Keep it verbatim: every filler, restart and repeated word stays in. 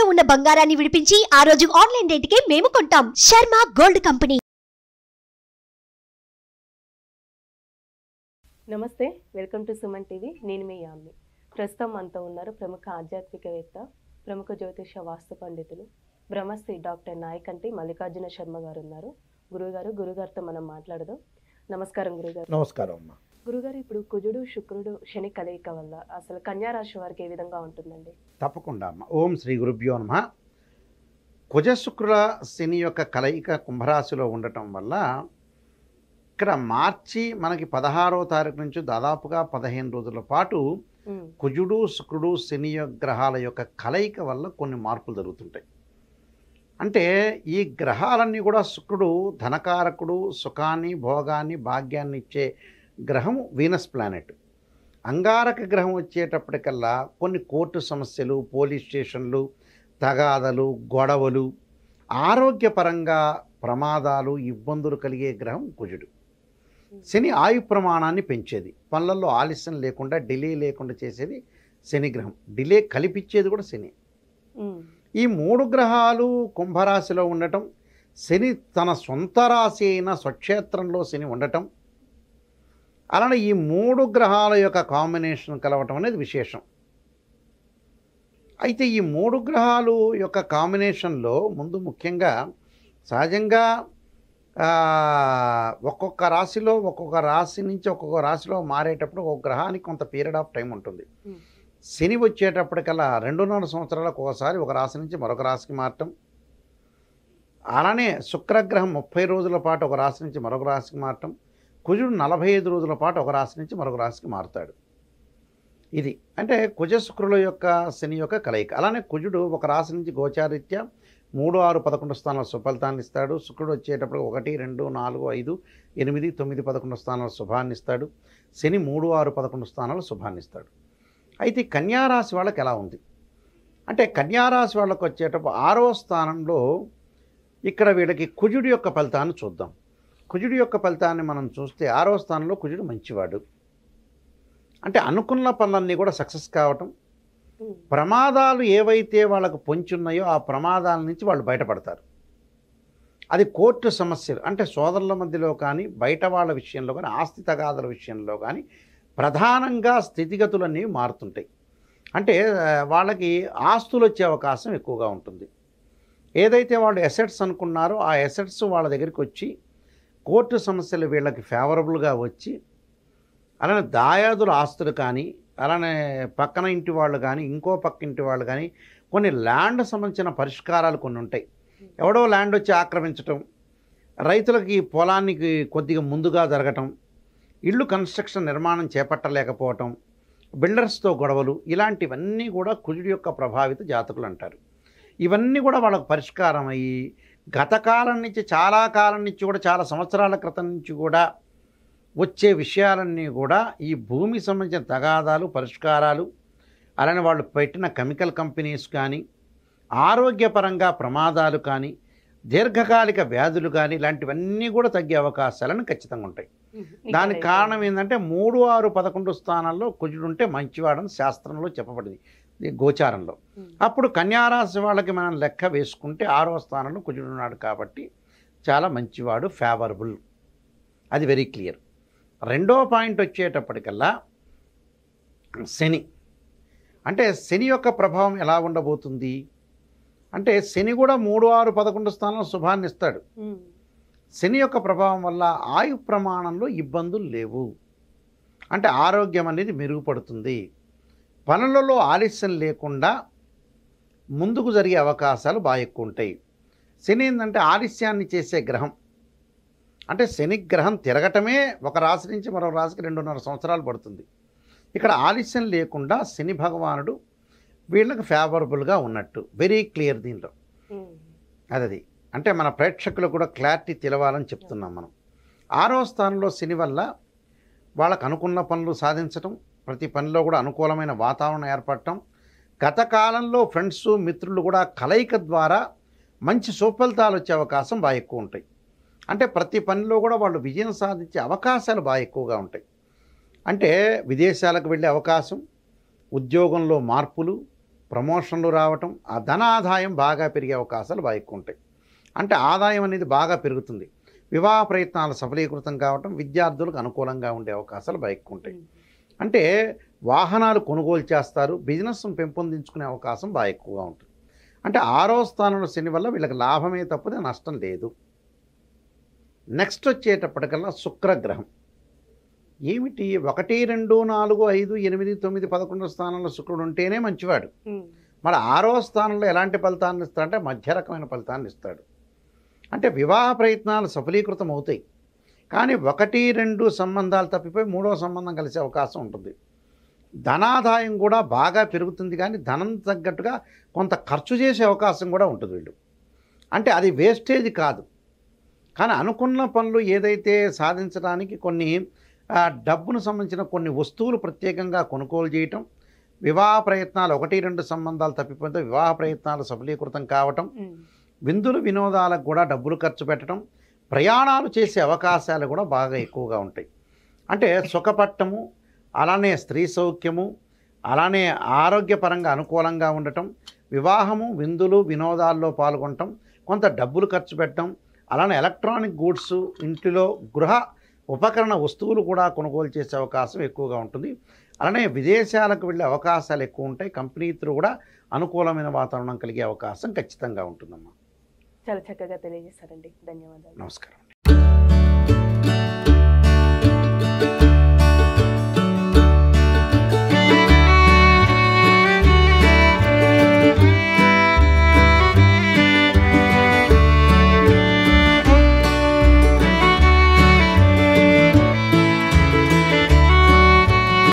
తాకట్టులో ఉన్న బంగారాన్ని విడిపించి ఆ రోజు ఆన్లైన్ రేటుకే మేము కొంటాం. Sharma gold company. నమస్తే, వెల్కమ్ టు సుమన్ టీవీ. నేను మీ యామ్ని. ప్రస్తుతం మనతో ఉన్నారు ప్రముఖ ఆధ్యాత్మికవేత్త, ప్రముఖ జ్యోతిష వాస్తు పండితులు, బ్రహ్మశ్రీ డాక్టర్ నాయకంటి మల్లికార్జున శర్మ గారు ఉన్నారు. గురుగారు గురుగారితో మనం మాట్లాడదాం. నమస్కారం గురుగారు. నమస్కారం అమ్మా. గురుగారు, ఇప్పుడు కుజుడు శుక్రుడు శని కలయిక వల్ల అసలు కన్యా రాశి వారికి ఏ విధంగా ఉంటుందండి? తప్పకుండా అమ్మ. ఓం శ్రీ గురుభ్యో నమః. కుజశుక్రుల శని యొక్క కలయిక కుంభరాశిలో ఉండటం వల్ల ఇక్కడ మార్చి మనకి పదహారో తారీఖు నుంచి దాదాపుగా పదిహేను రోజుల పాటు కుజుడు శుక్రుడు శని గ్రహాల యొక్క కలయిక వల్ల కొన్ని మార్పులు జరుగుతుంటాయి. అంటే ఈ గ్రహాలన్నీ కూడా శుక్రుడు ధనకారకుడు, సుఖాన్ని భోగాన్ని భాగ్యాన్ని ఇచ్చే గ్రహం వీనస్ ప్లానెట్. అంగారక గ్రహం వచ్చేటప్పటికల్లా కొన్ని కోర్టు సమస్యలు, పోలీస్ స్టేషన్లు, తగాదలు, గొడవలు, ఆరోగ్యపరంగా ప్రమాదాలు, ఇబ్బందులు కలిగే గ్రహం కుజుడు. శని ఆయు ప్రమాణాన్ని పెంచేది, పనులలో ఆలస్యం లేకుండా డిలే లేకుండా చేసేది శని గ్రహం. డిలే కలిపించేది కూడా శని. ఈ మూడు గ్రహాలు కుంభరాశిలో ఉండటం, శని తన సొంత రాశి అయిన స్వక్షేత్రంలో శని ఉండటం, అలానే ఈ మూడు గ్రహాల యొక్క కాంబినేషన్ కలవటం అనేది విశేషం. అయితే ఈ మూడు గ్రహాలు యొక్క కాంబినేషన్లో ముందు ముఖ్యంగా సహజంగా ఒక్కొక్క రాశిలో ఒక్కొక్క రాశి నుంచి ఒక్కొక్క రాశిలో మారేటప్పుడు ఒక గ్రహానికి కొంత పీరియడ్ ఆఫ్ టైం ఉంటుంది. శని వచ్చేటప్పటికల్లా రెండున్నర సంవత్సరాలకు ఒకసారి ఒక రాశి నుంచి మరొక రాశికి మారటం. అలానే శుక్రగ్రహం ముప్పై రోజుల పాటు ఒక రాశి నుంచి మరొక రాశికి మారటం. కుజుడు నలభై ఐదు రోజుల పాటు ఒక రాశి నుంచి మరొక రాశికి మారుతాడు. ఇది అంటే కుజ శుక్రుల యొక్క శని యొక్క కలయిక. అలానే కుజుడు ఒక రాశి నుంచి గోచారీత్యా మూడు ఆరు పదకొండు స్థానాల సుఫలితాన్ని ఇస్తాడు. శుక్రుడు వచ్చేటప్పుడు ఒకటి రెండు నాలుగు ఐదు ఎనిమిది తొమ్మిది పదకొండు స్థానాల శుభాన్ని ఇస్తాడు. శని మూడు ఆరు పదకొండు స్థానాల శుభాన్ని ఇస్తాడు. అయితే కన్యారాశి వాళ్ళకి ఎలా ఉంది అంటే, కన్యారాశి వాళ్ళకి వచ్చేటప్పుడు ఆరో స్థానంలో ఇక్కడ వీళ్ళకి కుజుడి యొక్క ఫలితాన్ని చూద్దాం. కుజుడి యొక్క ఫలితాన్ని మనం చూస్తే ఆరో స్థానంలో కుజుడు మంచివాడు. అంటే అనుకున్న పనులన్నీ కూడా సక్సెస్ కావటం, ప్రమాదాలు ఏవైతే వాళ్ళకు పొంచున్నాయో ఆ ప్రమాదాల నుంచి వాళ్ళు బయటపడతారు. అది కోర్టు సమస్యలు అంటే సోదరుల మధ్యలో కానీ, బయట వాళ్ళ విషయంలో కానీ, ఆస్తి తగాదల విషయంలో కానీ ప్రధానంగా స్థితిగతులన్నీ మారుతుంటాయి. అంటే వాళ్ళకి ఆస్తులు వచ్చే అవకాశం ఎక్కువగా ఉంటుంది. ఏదైతే వాళ్ళు ఎసెట్స్ అనుకున్నారో ఆ ఎసెట్స్ వాళ్ళ దగ్గరికి వచ్చి కోర్టు సమస్యలు వీళ్ళకి ఫేవరబుల్గా వచ్చి, అలానే దాయాదుల ఆస్తులు కానీ, అలానే పక్కన ఇంటి వాళ్ళు కానీ, ఇంకో పక్క ఇంటి వాళ్ళు కానీ కొన్ని ల్యాండ్ సంబంధించిన పరిష్కారాలు కొన్ని ఉంటాయి. ఎవడో ల్యాండ్ వచ్చి ఆక్రమించటం, రైతులకి పొలానికి కొద్దిగా ముందుగా జరగటం, ఇళ్ళు కన్స్ట్రక్షన్ నిర్మాణం చేపట్టలేకపోవటం, బిల్డర్స్తో గొడవలు, ఇలాంటివన్నీ కూడా కుజుడి యొక్క ప్రభావిత జాతకులు అంటారు. ఇవన్నీ కూడా వాళ్ళకు పరిష్కారం అయ్యి గత కాలం నుంచి, చాలా కాలం నుంచి కూడా, చాలా సంవత్సరాల క్రితం నుంచి కూడా వచ్చే విషయాలన్నీ కూడా ఈ భూమి సంబంధించిన తగాదాలు, పరిష్కారాలు, అలానే వాళ్ళు పెట్టిన కెమికల్ కంపెనీస్ కానీ, ఆరోగ్యపరంగా ప్రమాదాలు కానీ, దీర్ఘకాలిక వ్యాధులు కానీ, ఇలాంటివన్నీ కూడా తగ్గే అవకాశాలను ఖచ్చితంగా ఉంటాయి. దానికి కారణం ఏంటంటే మూడు ఆరు పదకొండు స్థానాల్లో కుజుడు ఉంటే మంచివాడని శాస్త్రంలో చెప్పబడింది గోచారంలో. అప్పుడు కన్యారాశి వాళ్ళకి మనం లెక్క వేసుకుంటే ఆరో స్థానంలో కుజుడు ఉన్నాడు కాబట్టి చాలా మంచివాడు, ఫేవరబుల్, అది వెరీ క్లియర్. రెండో పాయింట్ వచ్చేటప్పటికల్లా శని. అంటే శని యొక్క ప్రభావం ఎలా ఉండబోతుంది అంటే, శని కూడా మూడు ఆరు పదకొండు స్థానంలో శుభాన్ని ఇస్తాడు. శని యొక్క ప్రభావం వల్ల ఆయు ప్రమాణంలో ఇబ్బందులు లేవు. అంటే ఆరోగ్యం అనేది మెరుగుపడుతుంది. పనులలో ఆలస్యం లేకుండా ముందుకు జరిగే అవకాశాలు బాగా ఎక్కువ ఉంటాయి. శని ఏంటంటే ఆలస్యాన్ని చేసే గ్రహం. అంటే శని గ్రహం తిరగటమే ఒక రాశి నుంచి మరో రాశికి రెండున్నర సంవత్సరాలు పడుతుంది. ఇక్కడ ఆలస్యం లేకుండా శని భగవానుడు వీళ్ళకి ఫేవరబుల్గా ఉన్నట్టు, వెరీ క్లియర్ దీంట్లో. అదది అంటే మన ప్రేక్షకులకు కూడా క్లారిటీ తెలవాలని చెప్తున్నాం మనం. ఆరో స్థానంలో శని వల్ల వాళ్ళకు అనుకున్న పనులు సాధించటం, ప్రతి పనిలో కూడా అనుకూలమైన వాతావరణం ఏర్పడటం, గత కాలంలో ఫ్రెండ్స్ మిత్రులు కూడా కలయిక ద్వారా మంచి సుఫలితాలు వచ్చే అవకాశం బాగా ఎక్కువ ఉంటాయి. అంటే ప్రతి పనిలో కూడా వాళ్ళు విజయం సాధించే అవకాశాలు బాగా ఎక్కువగా ఉంటాయి. అంటే విదేశాలకు వెళ్ళే అవకాశం, ఉద్యోగంలో మార్పులు, ప్రమోషన్లు రావటం, ఆ ధనాదాయం బాగా పెరిగే అవకాశాలు బాగా ఎక్కువ ఉంటాయి. అంటే ఆదాయం అనేది బాగా పెరుగుతుంది. వివాహ ప్రయత్నాలు సఫలీకృతం కావటం, విద్యార్థులకు అనుకూలంగా ఉండే అవకాశాలు బాగా ఎక్కువ ఉంటాయి. అంటే వాహనాలు కొనుగోలు చేస్తారు, బిజినెస్ను పెంపొందించుకునే అవకాశం బాగా ఎక్కువగా ఉంటుంది. అంటే ఆరో స్థానంలో శని వల్ల వీళ్ళకి లాభమే తప్పదే నష్టం లేదు. నెక్స్ట్ వచ్చేటప్పటికల్లా శుక్రగ్రహం ఏమిటి, ఒకటి రెండు నాలుగు ఐదు ఎనిమిది తొమ్మిది పదకొండు స్థానంలో శుక్రుడు ఉంటేనే మంచివాడు. మరి ఆరో స్థానంలో ఎలాంటి ఫలితాన్ని ఇస్తాడంటే మధ్య రకమైన ఫలితాన్ని ఇస్తాడు. అంటే వివాహ ప్రయత్నాలు సఫలీకృతం అవుతాయి, కానీ ఒకటి రెండు సంబంధాలు తప్పిపోయి మూడో సంబంధం కలిసే అవకాశం ఉంటుంది. ధనాదాయం కూడా బాగా పెరుగుతుంది, కానీ ధనం తగ్గట్టుగా కొంత ఖర్చు చేసే అవకాశం కూడా ఉంటుంది వీళ్ళు. అంటే అది వేస్టేజ్ కాదు, కానీ అనుకున్న పనులు ఏదైతే సాధించడానికి కొన్ని డబ్బును సంబంధించిన కొన్ని వస్తువులు ప్రత్యేకంగా కొనుగోలు చేయటం, వివాహ ప్రయత్నాలు ఒకటి రెండు సంబంధాలు తప్పిపోతే వివాహ ప్రయత్నాలు సఫలీకృతం కావటం, విందులు వినోదాలకు కూడా డబ్బులు ఖర్చు పెట్టడం, ప్రయాణాలు చేసే అవకాశాలు కూడా బాగా ఎక్కువగా ఉంటాయి. అంటే సుఖపట్టము, అలానే స్త్రీ సౌఖ్యము, అలానే ఆరోగ్యపరంగా అనుకూలంగా ఉండటం, వివాహము, విందులు వినోదాల్లో పాల్గొనటం, కొంత డబ్బులు ఖర్చు పెట్టడం, అలానే ఎలక్ట్రానిక్ గూడ్స్, ఇంటిలో గృహ ఉపకరణ వస్తువులు కూడా కొనుగోలు చేసే అవకాశం ఎక్కువగా ఉంటుంది. అలానే విదేశాలకు వెళ్ళే అవకాశాలు ఎక్కువ ఉంటాయి. కంపెనీతో కూడా అనుకూలమైన వాతావరణం కలిగే అవకాశం ఖచ్చితంగా ఉంటుందమ్మా. చాలా చక్కగా తెలియజేశారండి, ధన్యవాదాలు. నమస్కారం.